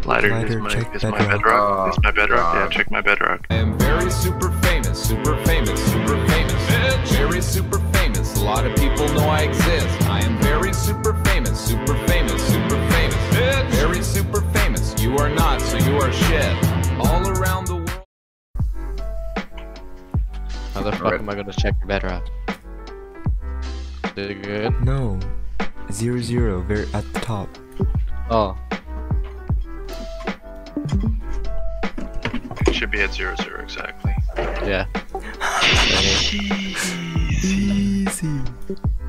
Lighter is my bedrock. Is my bedrock. Yeah, check my bedrock. I am very super famous, super famous, super famous. Very super famous. A lot of people know I exist. I am very super famous, super famous, super famous. Very super famous. You are not, so you are shit. All around the world. How the fuck am I gonna check your bedrock? Is it good? No. 0, very at the top. Oh. It should be at 0, exactly. Yeah. Easy.